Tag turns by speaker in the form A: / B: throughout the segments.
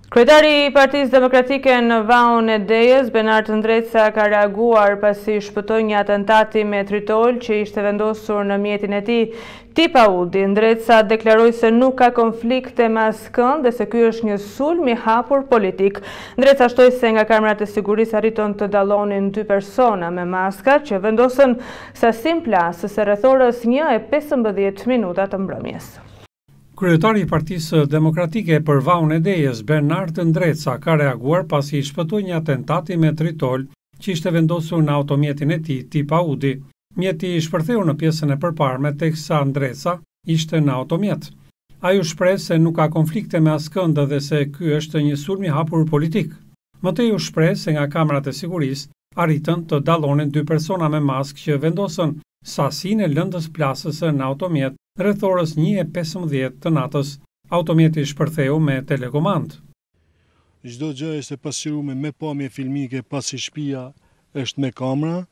A: Kryetari I Partisë Demokratike në Vaun e Dejës, Benard Ndreca, ka reaguar pasi shpëtoi një atentati me tritol që ishte vendosur në mjetin e tij. Tipa Udi, Ndreca deklaroi se nuk ka konflikte me askënd dhe se ky është një sulm I hapur politik. Ndreca shtoi se nga kamerat e sigurisë arriton të dallonin dy persona me maska që vendosën sasin plasës së rreth orës 1:15 të mbrëmjes.
B: Kryetari I Partisë Demokratike për Vaun e Dejës, Benard Ndreca, ka reaguar pasi I shpëtoi një atentati me tritol që ishte vendosur në automjetin e tij, tipa Udi. Mjeti I shpërtheu në pjesën e përparme teksa Ndreca ishte në automjet. Ai u shpreh se nuk ka konflikte me askënd dhe se ky është një sulm I hapur politik. Mëtej u shpreh se nga kamerat e sigurisë arritën të dallonin dy persona me maskë që vendosën sasinë e lëndës plasëse në automjet rreth orës 1:15 të natës. Automjeti shpërtheu me telekomand.
C: Çdo gjë është e pasqyruar me pamje filmike pasi shtëpia është me kamera.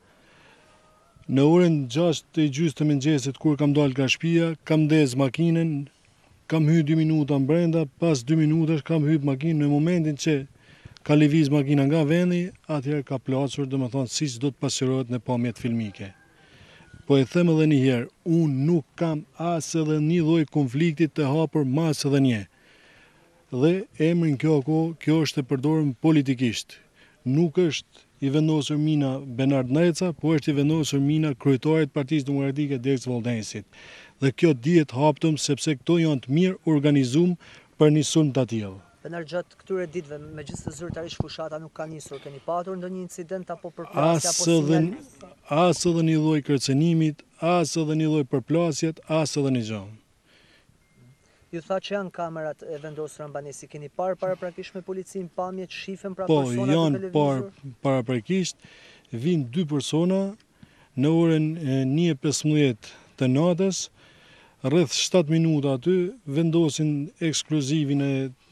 C: Në orën 6:30 të mëngjesit kur kam dalë nga shtëpia, kam ndez makinën, kam hyrë 2 minuta brenda, pas 2 minutash kam hyrë makinën. Në momentin që ka lëviz makina nga vendi, atëherë ka plasur, domethënë siç do të pasqyrohet në pamjet filmike. Po e them edhe një herë, unë nuk kam as edhe një lloj konflikti të hapur mas edhe një. Dhe emrin kjo është e përdorur politikisht. Nuk është I vendosur mina Benard Ndreca, po është I vendosur mina kryetarit Partisë Demokratike Derkës Valldensit. Dhe kjo dihet haptëm sepse këto janë të mirë organizuar për një sulm të tillë.
D: Benard, gjatë këtyre ditëve, megjithëse zyrtarisht fushata nuk ka nisur, keni patur ndonjë incident apo përplasje apo sinjal?
C: As edhe një lloj kërcënimit, as edhe një lloj përplasjet, as edhe një gjë.
D: Ju tha që janë kamerat e vendosura në banesi, keni parë paraprakisht me policin pamjet shifen pra
C: po,
D: persona
C: janë
D: në televizor?
C: paraprakisht, vinë dy persona në orën 1:15 të natës, rreth 7 minuta aty vendosin ekskluzivin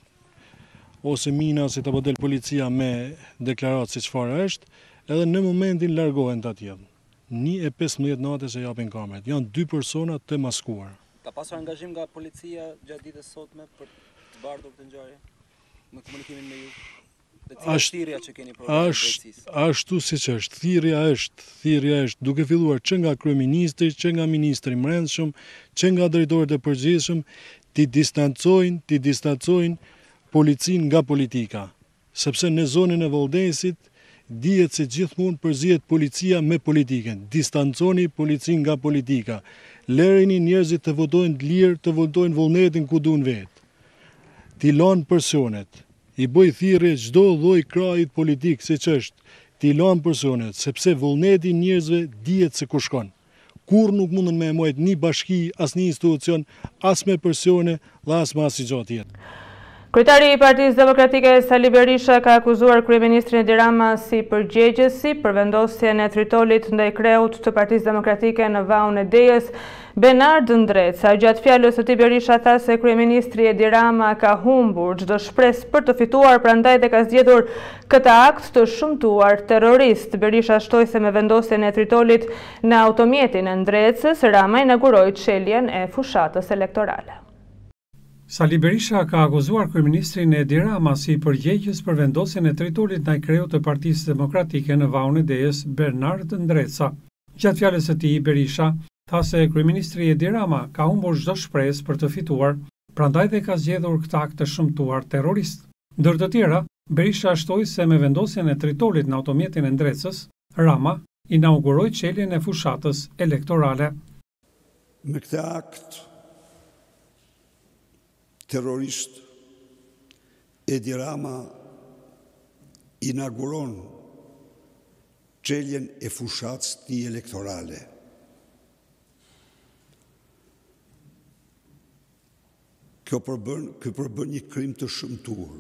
C: ose minas apo del policia me deklaratë se çfarë është, edhe në momentin largohen të atje. 1:15 natës e japin kamerat. Janë dy persona të maskuar.
E: Ka pasur angazhim nga policia gjatë ditës sotme për të bardhur këtë ngjarje në komunikimin me ju? Dhe cilat thirrja që keni programuar drejtësisë?
C: Ashtu siç është, thirrja është duke filluar që nga kryeministri, që nga ministri I Brendshëm, që nga drejtorët e përgjithshëm, ti distancojnë policinë nga politika, sepse në zonën e Valldensit dihet se gjithmonë përzihet policia me politikën. Distanconi policinë nga politika. Lërini njerëzit të votojnë lirë, të votojnë vullnetin ku duan vetë. Ti lanë personet, I bëj thirrje çdo lloj krahit politik siç është, ti lanë personet, sepse vullneti I njerëzve dihet se ku shkon. Kur nuk mundën me marrë një bashki, as një institucion, as me persone dhe as me asnjë gjë tjetër.
A: Kryetari I Partisë Demokratike Sali Berisha ka akuzuar kryeministrin Edi Rama si përgjegjësi për vendosjen e tritolit ndaj kreut të Partisë Demokratike në Vaun e Dejës. Benard Ndreca, gjatë fjalës së tij, Berisha tha se kryeministri Edi Rama ka humbur çdo shpresë për të fituar, prandaj dhe ka zgjedhur këtë akt të shëmtuar terrorist. Berisha shtoi se me vendosjen e tritolit në automjetin e Ndrecës, Rama inauguroi çeljen e fushatës elektorale.
B: Sali Berisha ka akuzuar kryeministrin Edi Rama si përgjegjës për vendosjen e tritolit ndaj kreut të Partisë Demokratike në Vaun e Dejës, Benard Ndreca. Gjatë fjalës së tij, Berisha tha se kryeministri Edi Rama ka humbur çdo shpresë për të fituar, prandaj dhe ka zgjedhur këtë akt të shëmtuar terrorist. Ndër të tjera, Berisha shtoi se me vendosjen e tritolit në automjetin e Ndrecës, Rama inauguroi çeljen e fushatës elektorale.
F: Me këtë akt terrorist, Edi Rama inauguron çeljen e fushatës tij elektorale. Ky përbën një krim të shëmtuar.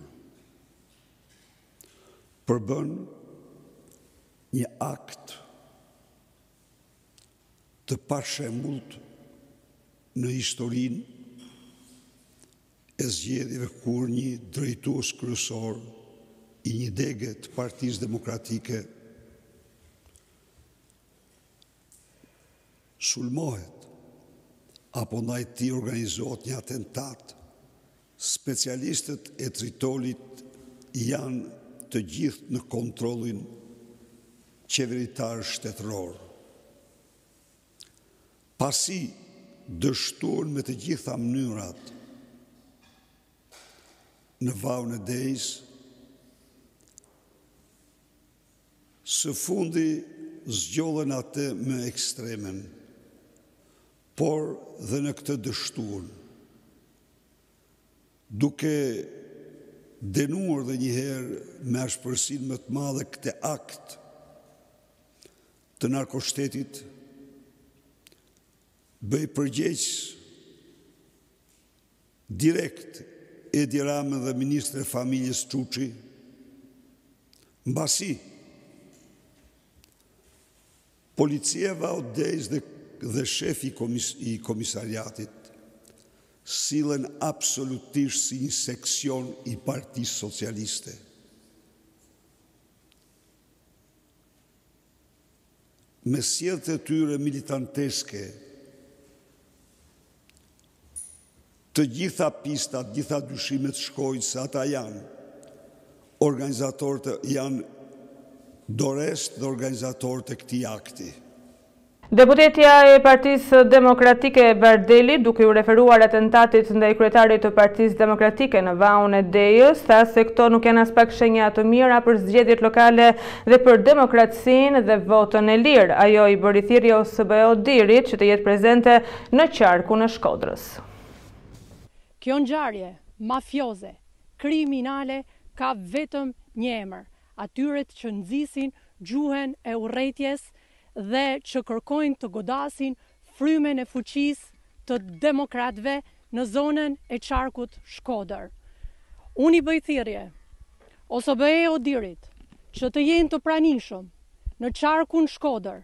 F: Përbën një akt të pashembullt në historinë e zgjedhjeve kur një drejtues kryesor I një dege të Partisë Demokratike sulmohet apo ndaj tij organizohet një atentat, specialistët e tritolit janë të gjithë në kontrollin qeveritar shtetëror. Pasi dështuan me të gjitha mënyrat në Vaun e Dejës, së fundi zgjollën atë më ekstremen, por dhe në këtë dështuan, duke denuar dhe njëherë me ashpërsinë më të madhe këtë akt të narkoshtetit, bëj përgjegjës direkt Edi Rama dhe Ministre e Familjes Çuçi, mbasi policia e Vaut Dejës dhe shefi i komisariatit sillen absolutisht si një seksion i Partisë Socialiste. Me sjelljet e tyre militanteske, të gjitha pistat, gjitha dyshimet shkojnë se ata janë organizatorët, janë dorest dhe organizatorët e këtij akti.
A: Deputetja e Partisë Demokratike Bardeli, duke u referuar atentatit ndaj kryetarit të Partisë Demokratike në Vaun e Dejës, tha se këto nuk janë as pak shenja të mira për zgjedhjet lokale dhe për demokracinë dhe votën e lirë. Ajo i bëri thirrje OSBE-Odirit që të jetë prezente në qarkun e Shkodrës.
G: Kjo ngjarje mafioze, kriminale ka vetëm një emër: atyret që nxisin gjuhën e urrëties dhe që kërkojnë të godasin frymen e fuqisë të demokratëve në zonën e qarkut Shkodër. Unë i bëj thirrje OSBE-Odirit që të jenë të pranishëm në qarkun Shkodër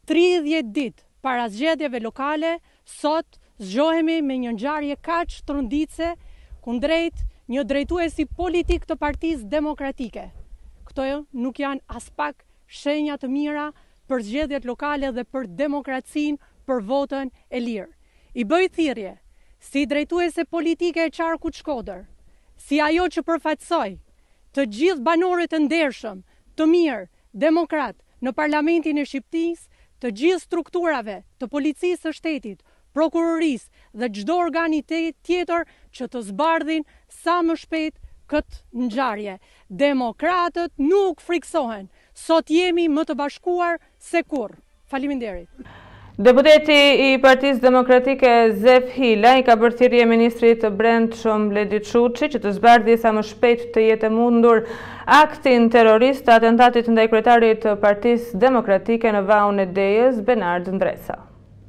G: 30 ditë para zgjedhjeve lokale. Sot zgjohemi me një ngjarje kaq tronditse kundrejt një drejtuesi politik të Partisë Demokratike. Këto nuk janë as pak shenja të mira për zgjedhjet lokale dhe për demokracinë, për votën e lirë. I bëj thirrje si drejtuese politike e qarkut Shkodër, si ajo që përfaqësoj të gjithë banorët e ndershëm, të mirë, demokrat në Parlamentin e Shqipërisë, të gjithë strukturave të policisë së shtetit, prokurorisë dhe çdo organi tjetër që të zbardhin sa më shpejt këtë ngjarje. Demokratët nuk friksohen. Sot jemi më të bashkuar se kurrë. Faleminderit.
A: Deputeti i Partisë Demokratike Zef Hila i ka bërë thirrje ministrit të Brendshëm Bledit Çuçi që të zbardhë sa më shpejt të jetë mundur aktin terrorist të atentatit ndaj kryetarit të Partisë Demokratike në Vaun e Dejës, Benard Ndresa.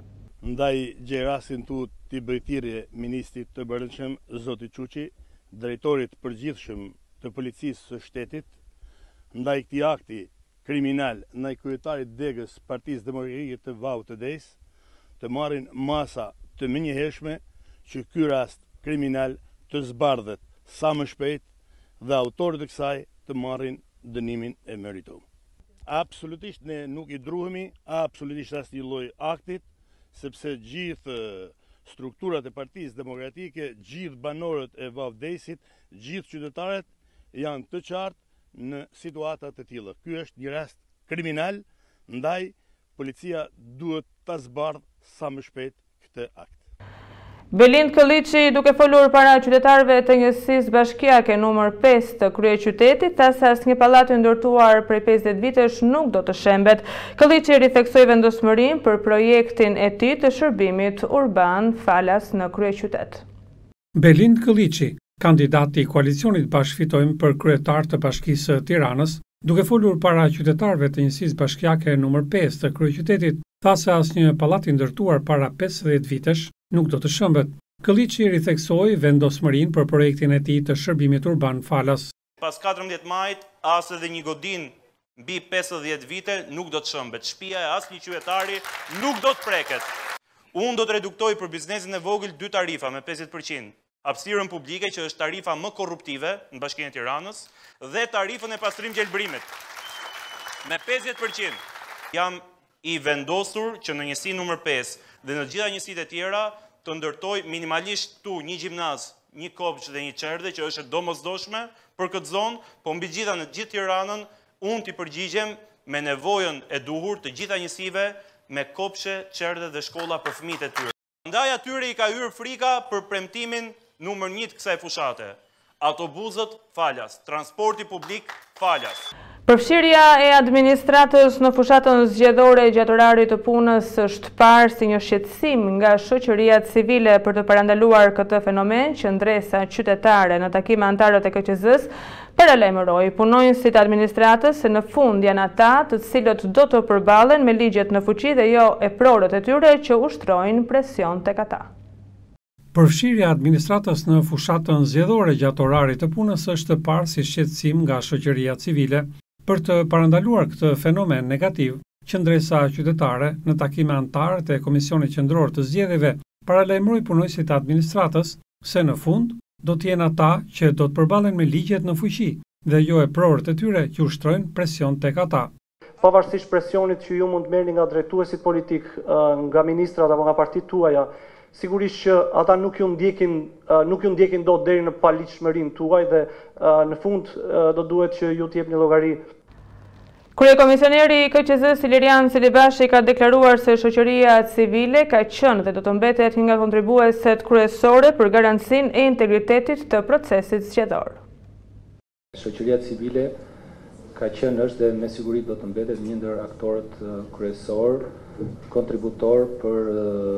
H: Ndaj gjerasin tu t'i bëj thirrje ministrit të Brendshëm zoti Çuçi, drejtorit përgjithshëm të policisë së shtetit, ndaj këtij akti kriminal ndaj kryetarit degës Partisë Demokratike të Vaut të Dejës, të marrin masa të menjëhershme që ky rast kriminal të zbardhet sa më shpejt dhe autorët e kësaj të marrin dënimin e merituar. Absolutisht ne nuk i druhemi absolutisht asnjë lloj aktit, sepse gjithë strukturat e Partisë Demokratike, gjithë banorët e Vaut të Dejësit, gjithë qytetarët janë të qartë në situata të tilla. Ky është një rast kriminal, ndaj policia duhet ta zbardhë sa më shpejt këtë akt.
A: Belind Këlliçi, duke folur para qytetarëve të njësisë bashkiake numër 5 të kryeqytetit, tha se asnjë pallat i ndërtuar prej 50 vitesh nuk do të shembet. Këlliçi ritheksoi vendosmërinë për projektin e tij të shërbimit urban falas në kryeqytet.
B: Belind Këlliçi, kandidati i koalicionit Bashkëfitojmë për kryetar të Bashkisë së Tiranës, duke folur para qytetarëve të njësisë bashkiake numër 5 të kryeqytetit, tha se asnjë pallat i ndërtuar para 50 vitesh nuk do të shëmbet. Këlliçi ritheksoi vendosmërinë për projektin e tij të shërbimit urban falas.
I: Pas 14 majit, as edhe një godin mbi 50 vite nuk do të shëmbet. Shtëpia e asnjë qytetari nuk do të preket. Unë do të reduktoj për biznesin e vogël 2 tarifa me 50%. Hapësirën publike, që është tarifa më korruptive në Bashkinë e Tiranës, dhe tarifën e pastrim gjelbrimit me 50%. Jam i vendosur që në njësi numër 5 dhe në gjitha njësitë e tjera të ndërtoj minimalisht tu një gjimnaz një kopç dhe një qerdhe që është e domosdoshme për këtë zonë, po mbi gjitha në gjithë Tiranën unë t'i përgjigjem me nevojën e duhur të gjitha njësive me kopshe, qerdhe dhe shkolla për fëmijët e tyre. Ndaj atyre i ka hyrë frika për premtimin numër 1 të kësaj fushate. Autobusët falas, transporti publik falas.
A: Përfshirja e administratës në fushatën zgjedhore gjatë orarit të punës është parë si një shqetësim nga shoqëria civile për të parandaluar këtë fenomen që ndresa qytetare në takime antarët e KQZ-s paralajmëroi punonjësit e administratës se në fund janë ata të cilët do të përballen me ligjet në fuqi dhe jo e prorët e tyre që ushtrojnë presion tek ata.
B: Përfshirja e administratës në fushatën zgjedhore gjatë orarit të punës është parë si shqetësim nga shoqëria civile për të parandaluar këtë fenomen negativ që ndresa qytetare në takime antarët e Komisionit Qendror të Zgjedhjeve paralajmëroi punonjësit e administratës se në fund do të jenë ata që do të përballen me ligjet në fuqi dhe jo e prorët e tyre që ushtrojnë presion tek ata.
J: Pavarësisht presionit që ju mund të merrni nga drejtuesit politik, nga ministrat apo nga partitë tuaja, sigurisht që ata nuk ju ndjekin dot deri në paligjshmërinë tuaj dhe në fund do duhet që ju të jepni llogari.
A: Kryekomisioneri i KQZ-s Ilirian Celibashi ka deklaruar se shoqëria civile ka qenë dhe do të mbetet nga kontribueset kryesore për garancinë e integritetit të procesit zgjedhor.
K: Shoqëria civile ka qenë është dhe me siguri do të mbetet një ndër aktorët kryesor, kontributor për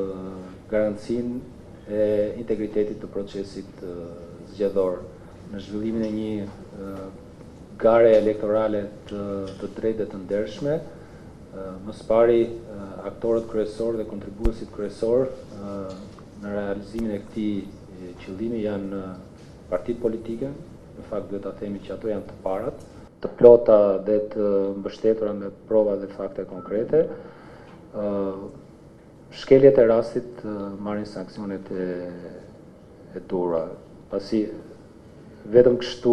K: garancinë e integritetit të procesit zgjedhor në zhvillimin e një gare elektorale të drejtë dhe të ndershme. Më së pari aktorët kryesor dhe kontribuesit kryesor në realizimin e këtij qëllimi janë partitë politike, në fakt duhet ta themi që ato janë të parat, të plota dhe të mbështetura me prova dhe fakte konkrete. Shkeljet e rastit marrin sanksionet e duhura. Pasi vetëm kështu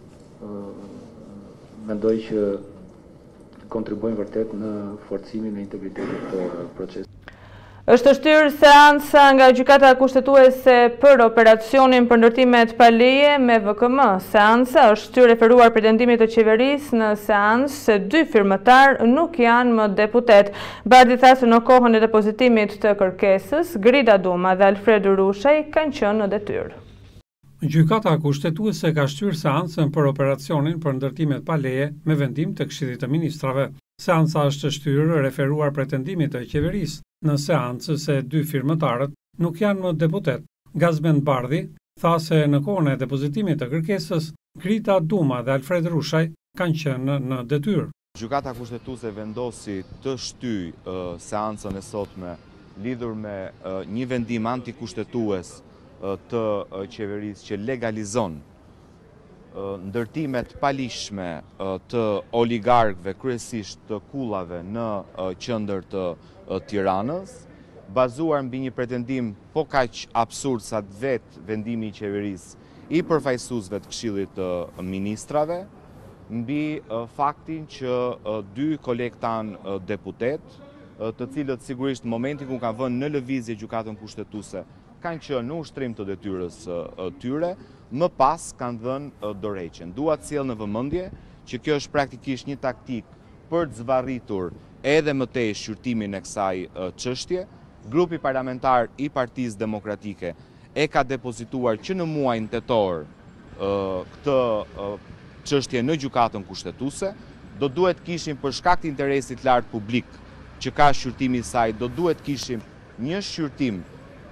K: mendoj që kontribuojnë vërtet në forcimin e integritetit të procesit.
A: Është shtyrë seanca nga gjykata kushtetuese për operacionin për ndërtimet pa leje me VKM. Seanca është shtyrë referuar pretendimit të qeverisë në seancë se 2 firmëtar nuk janë më deputet. Bardhi tha se në kohën e depozitimit të kërkesës, Grida Duma dhe Alfred Rushaj kanë qenë në detyrë.
B: Gjykata kushtetuese ka shtyrë seancën për operacionin për ndërtimet pa leje me vendim të Këshillit të Ministrave. Seanca është shtyrë referuar pretendimit të qeverisë në seancë se 2 firmëtarët nuk janë më deputet. Gazmend Bardhi tha se në kohën e depozitimit të kërkesës, Grida Duma dhe Alfred Rushaj kanë qenë në detyrë.
L: Gjykata kushtetuese vendosi të shtyjë seancën e sotme lidhur me një vendim antikushtetues të qeverisë që legalizon ndërtimet paligjshme të oligarkëve, kryesisht të kullave në qendër të Tiranës, bazuar mbi një pretendim po kaq absurd sa vetë vendimi i qeverisë i përfaqësuesve të Këshillit të Ministrave, mbi faktin që 2 kolegë tanë deputet, të cilët sigurisht në momentin ku kanë vënë në lëvizje gjykatën kushtetuese kanë qenë në ushtrim të detyrës tyre, më pas kanë dhënë dorëheqjen. Dua të sjell në vëmendje që kjo është praktikisht një taktik për të zvarritur edhe më tej shqyrtimin e kësaj çështje. Grupi parlamentar i Partisë Demokratike e ka depozituar që në muajin tetor këtë çështje në gjykatën kushtetuese. Do duhet kishim për shkak të interesit lart publik që ka shqyrtimi i saj, do duhet kishim një shqyrtim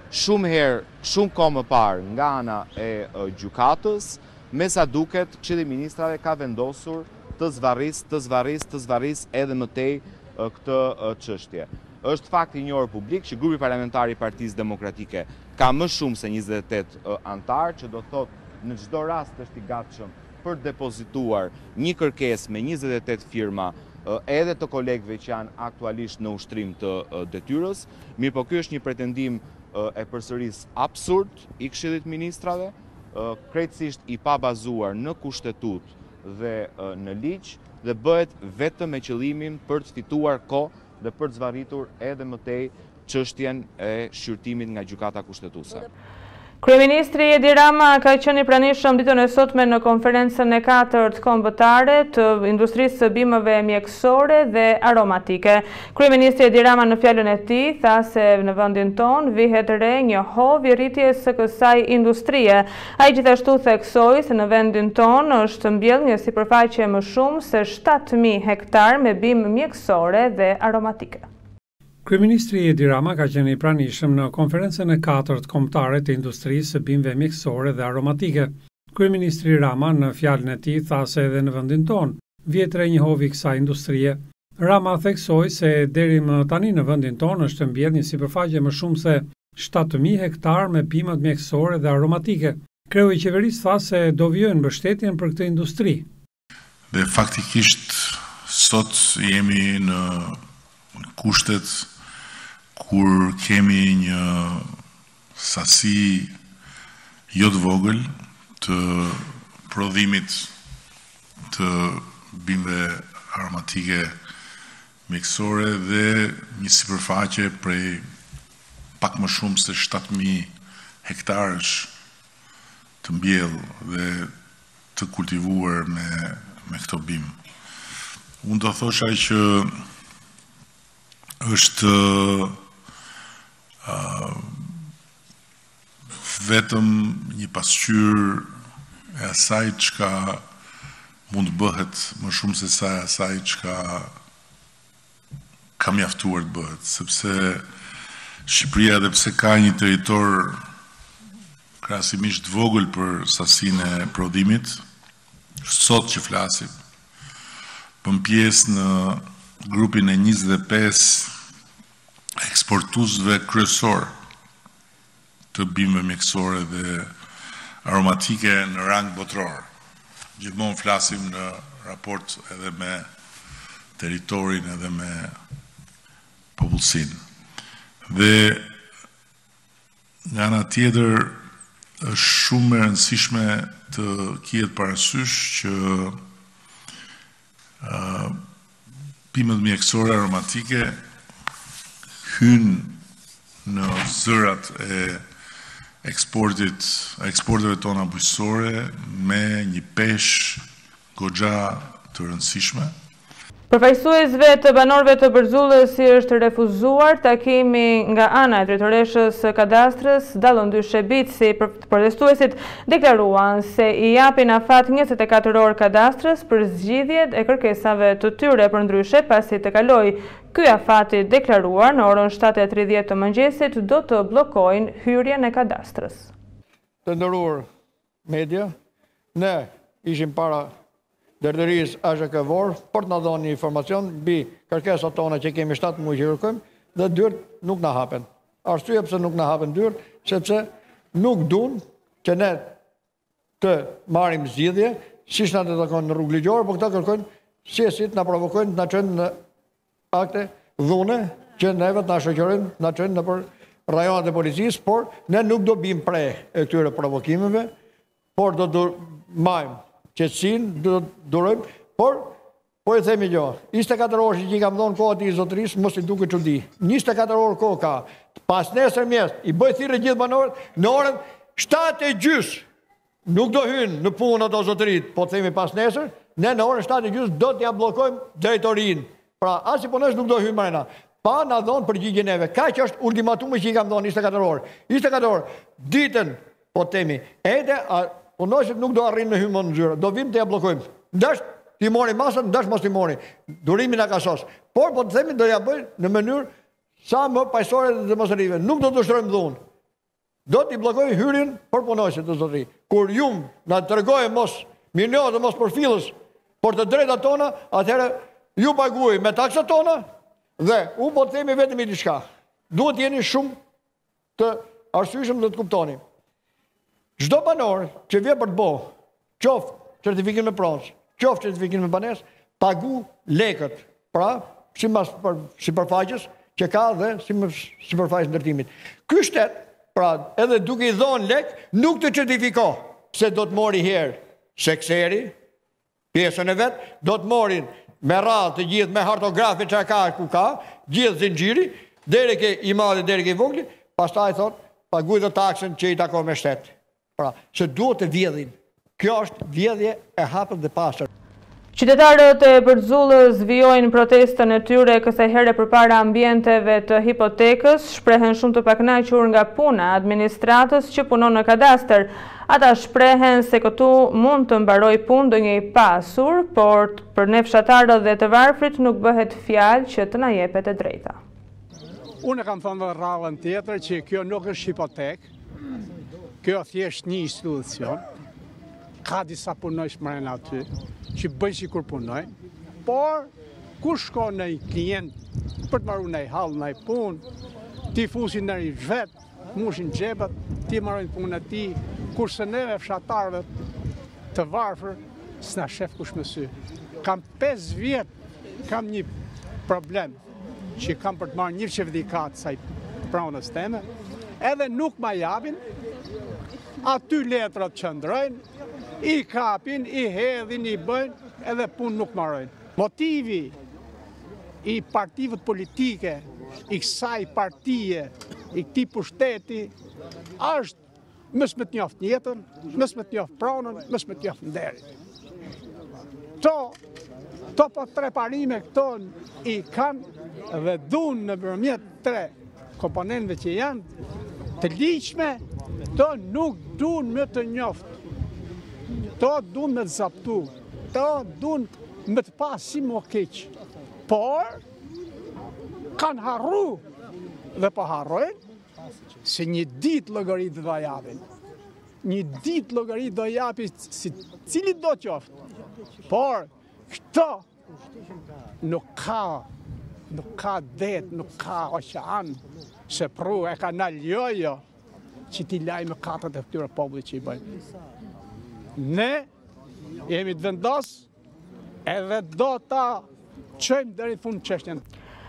L: shumë kohë më parë nga ana e gjykatës, me sa duket Këshilli i Ministrave ka vendosur të zvarris edhe më tej këtë çështje. Është fakt i njohur publik që grupi parlamentar i Partisë Demokratike ka më shumë se 28 antar, që do thotë në çdo rast është i gatshëm për depozituar një kërkesë me 28 firma edhe të kolegëve që janë aktualisht në ushtrim të detyrës. Mirë, po ky është një pretendim e përsëris absurd i Këshillit të Ministrave, krejtësisht i pabazuar në kushtetut dhe në ligj, dhe bëhet vetëm me qëllimin për të fituar kohë dhe për të zvarritur edhe më tej çështjen e shqyrtimit nga gjykata kushtetuese.
A: Kryeministri Edi Rama ka qenë i pranishëm ditën e sotme në konferencën e 4 kombëtare të industrisë së bimëve mjekësore dhe aromatike. Kryeministri Edi Rama në fjalën e tij tha se në vendin ton vihet re një hovë i rritjes së kësaj industrie. Ai gjithashtu theksoi se në vendin ton është mbjellë një sipërfaqe më shumë se 7.000 hektar me bimë mjekësore dhe aromatike.
B: Kryeministri Edi Rama ka qenë i pranishëm në konferencën e 4 kombëtare të industrisë së bimëve mjekësore dhe aromatike. Kryeministri Rama në fjalën e tij tha se edhe në vendin ton vjet re një hovë i kësaj industrie. Rama theksoi se deri më tani në vendin ton është mbjellë një sipërfaqe më shumë se 7.000 hektar me bimët mjekësore dhe aromatike. Kreu i qeverisë tha se do vijojnë mbështetjen për këtë industri.
M: Dhe faktikisht sot jemi në kushtet kur kemi një sasi jo të vogël të prodhimit të bimëve aromatike mjekësore dhe një sipërfaqe prej pak më shumë se 7.000 hektarësh të mbjellë dhe të kultivuar me këto bimë. Unë do thosha që është vetëm një pasqyrë e asaj çka mund të bëhet më shumë se sa asaj çka ka mjaftuar të bëhet, sepse Shqipëria edhe pse ka një territor krahasimisht të vogël për sasinë e prodhimit, sot që flasim, bën pjesë në grupin e 25 eksportuesve kryesor të bimëve mjekësore dhe aromatike në rang botror. Gjithmonë flasim në raport edhe me territorin edhe me popullsinë. Dhe nga ana tjetër është shumë e rëndësishme të kihet parasysh që bimët mjekësore aromatike hynë në zërat e eksporteve tona bujqësore me një peshë goxha të rëndësishme.
A: Përfaqësuesve të banorëve të Bërzullës si është refuzuar takimi nga ana e drejtoreshës së kadastrës Dallon Dy Shebitsi. Protestuesit deklaruan se i japin afat 24 orë kadastrës për zgjidhjet e kërkesave të tyre, përndryshe pasi të kaloj ky afati deklaruar në orën 7:30 të mëngjesit do të bllokojnë hyrjen e kadastrës.
N: Të nderuar media, ne ishim para Derdërisë AZK-vor për të na dhënë një informacion mbi kërkesat tona që kemi 7 muaj që kërkojmë dhe dyert nuk na hapen. Arsyeja pse nuk na hapen dyert, sepse nuk duan që ne të marrim zgjidhje, siç na takon në rrugë ligjore, por këta kërkojnë siesit na provokojnë të na çojnë në akte dhune që neve të na shoqërojnë, na çojnë nëpër rajonet e policisë, por ne nuk do bim pre e këtyre provokimeve, por do të majmë qetësinë, do durojmë, por po e themi jo. 24 orë që i kam dhënë kohë atij zotërisë, mos i duket çudi. 24 orë kohë ka. Pas nesër mjes, i bëj thirrje gjithë banorët në orën 7:30. Nuk do hynë në punë ato zotërit, po themi pas nesër, ne në orën 7:30 do t'ja bllokojmë drejtorinë. Pra, as i punësh nuk do hynë marrëna. Pa na dhënë përgjigjen neve. Kaq është ultimatumi që i kam dhënë 24 orë. 24 orë. Ditën po themi, edhe punonjësit nuk do arrijnë me hymë në zyra, do vim të ja bllokojmë. Ndash ti mori masën, ndash mos ti mori. Durimin na ka sos. Por po të themi do ja bëj në mënyrë sa më paqësorë dhe mos rrive. Nuk do të ushtrojmë dhunë. Do t'i bllokoj hyrjen për punonjësit të zotëri. Kur ju na tregojë mos mirënjohje dhe mos përfillës për të drejtat tona, atëherë ju paguaj me taksat tona dhe u po të themi vetëm diçka. Duhet jeni shumë të arsyeshëm dhe të kuptoni. Çdo banor që vjen për të bëu, qoftë certifikim me pronës, qoftë certifikim me banesë, pagu lekët. Pra, sipërfaqes që ka dhe sipërfaqes ndërtimit. Ky shtet, pra, edhe duke i dhënë lek, nuk të certifiko se do të mori herë sekseri, pjesën e vet, do të morin me radhë të gjithë me hartografe që ka ku ka, gjithë zinxhiri, deri ke i madh deri ke i vogël, pastaj thot paguaj dhe taksën që i takon me shtetë. Pra, se duhet të vjedhin. Kjo është vjedhje e hapur dhe pastër.
A: Qytetarët e Bërzullës vijojnë protestën e tyre kësaj here përpara ambienteve të hipotekës, shprehen shumë të pakënaqur nga puna administratës që punon në kadastër. Ata shprehen se këtu mund të mbaroj punë do një i pasur, por për ne fshatarët dhe të varfrit nuk bëhet fjalë që të na jepet e drejta.
O: Unë kam thënë dhe rrallën tjetër që kjo nuk është hipotek, kjo thjesht një institucion, ka disa punojsh mërën aty, që bëjnë si kur punojnë, por kur shko në i klient për të marru në i halë, në i punë, ti fusin në i zhvet, mushin gjebet, ti marrojnë punë e ti, kurse neve fshatarëve të varfër, s'na shef kush më sy. Kam 5 vjetë, kam një problem, që kam për të marrë një qevedikat saj pranës teme, edhe nuk ma japin, aty letrat qëndrojnë, i kapin, i hedhin, i bëjnë, edhe punë nuk marrojnë. Motivi i partive politike, i kësaj partije, i këti pushteti, është mës me të njoftë njetën, mës me të njoftë pranën, mës me të njoftë nderit. To po 3 parime këto i kanë dhe dun në përmjet 3 komponentëve që janë të ligjshme, to nuk dun me të njoftë. To dun me të zaptu, to dun me të pas si më keqë. Por, kanë harru dhe po harrojnë, se një dit llogarit do japin. Një dit llogarit do japin si cili do qoftë. Por, këto nuk ka det, nuk ka oqean, se pru e ka në ljojo që ti laj me katët e këtyre popullit që i bëjnë. Ne jemi të vendos edhe do ta qëjmë deri në fund çështjen.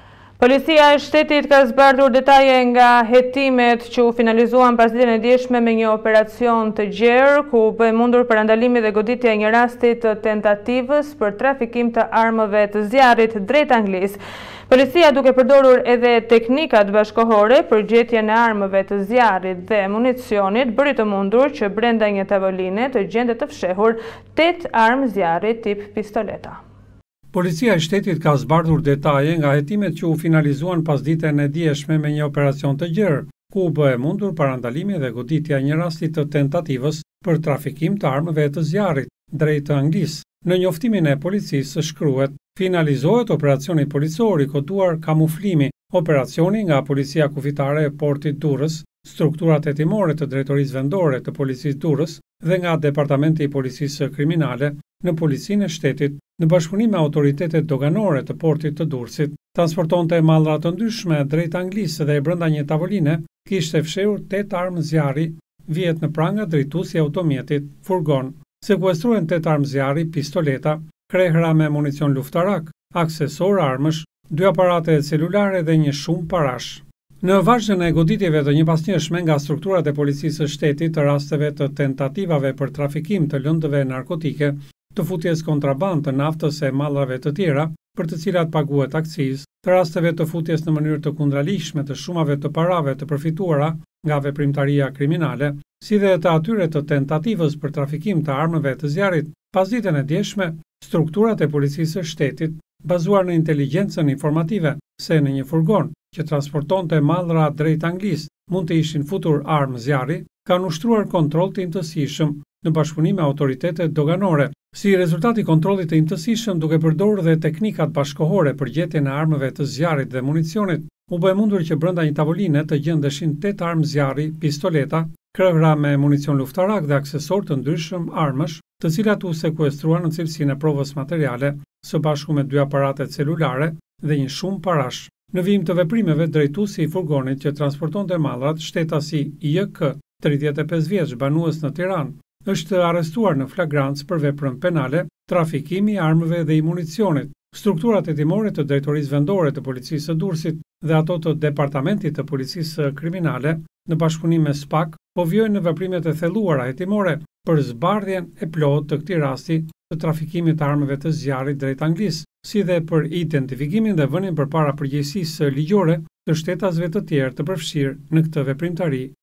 A: Policia e shtetit ka zbardhur detaje nga hetimet që u finalizuan pas ditën e djeshme me një operacion të gjerë, ku bëj mundur parandalimi dhe goditja e një rasti të tentativës për trafikim të armëve të zjarrit drejt Anglisë. Policia, duke përdorur edhe teknikat bashkohore për gjetjen e armëve të zjarrit dhe municionit, bëri të mundur që brenda një tavoline të gjendet të fshehur 8 armë zjarri tip pistoleta.
B: Policia e shtetit ka zbardhur detaje nga hetimet që u finalizuan pas ditën e djeshme me një operacion të gjerë, ku u bë e mundur parandalimi dhe goditja e një rasti të tentativës për trafikim të armëve të zjarrit drejt Anglisë. Në njoftimin e policisë shkruhet: finalizohet operacioni policor i koduar kamuflimi, operacioni nga Policia Kufitare e Portit Durrës, strukturat hetimore të Drejtorisë Vendore të Policisë Durrës dhe nga Departamenti i Policisë Kriminale në Policinë e Shtetit, në bashkëpunim me autoritetet doganore të Portit të Durrësit, transportonte mallra të ndryshme drejt Anglisë dhe e brenda një tavoline kishte fshehur 8 armë zjarri, vihet në pranga drejtuesi automjetit, furgon. Sekuestruan 8 armë zjarri, pistoleta, krehra me municion luftarak, aksesor armësh, 2 aparate celulare dhe një shumë parash. Në vazhdën e goditjeve të njëpasnjëshme nga strukturat e policisë së shtetit të rasteve të tentativave për trafikim të lëndëve narkotike, të futjes kontraband të naftës e mallrave të tjera, për të cilat paguhet akcizë, të rasteve të futjes në mënyrë të kundralishme të shumave të parave të përfituara nga veprimtaria kriminale, si dhe të atyre të tentativës për trafikim të armëve të zjarrit. Pas ditën e djeshme, strukturat e policisë së shtetit, bazuar në inteligjencën informative se në një furgon që transportonte mallra drejt Anglisë mund të ishin futur armë zjarri, kanë ushtruar kontroll të imtësishëm në bashkëpunim me autoritetet doganore. Si rezultati kontrollit të imtësishëm, duke përdorur dhe teknikat bashkohore për gjetjen e armëve të zjarrit dhe municionit, u bë mundur që brenda një tavoline të gjendeshin 8 armë zjarri, pistoleta, krahra me municion luftarak dhe aksesor të ndryshëm armësh, të cilat u sekuestruan në cilësinë e provës materiale, së bashku me 2 aparate celulare dhe një shumë parash. Në vijim të veprimeve, drejtuesi i furgonit që transportonte mallrat, shtetasi IK, 35 vjeç, banues në Tiranë, është arrestuar në flagrancë për veprën penale, trafikimi i armëve dhe i municionit. Strukturat hetimore të Drejtorisë Vendore të Policisë së Durrësit dhe ato të Departamentit të Policisë Kriminale, në bashkëpunim me SPAK, po vijojnë në veprimet e thelluara hetimore për zbardhjen e plotë të këtij rasti të trafikimit të armëve të zjarrit drejt Anglisë, si dhe për identifikimin dhe vënien përpara përgjegjësisë ligjore të shtetasve të tjerë të përfshirë në këtë veprimtari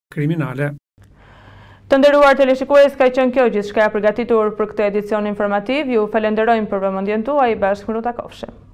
B: kriminale.
A: Të nderuar teleshikues, ka qenë kjo gjithçka e përgatitur për këtë edicion informativ. Ju falenderojmë për vëmendjen tuaj. Bashkë më nu takofshim.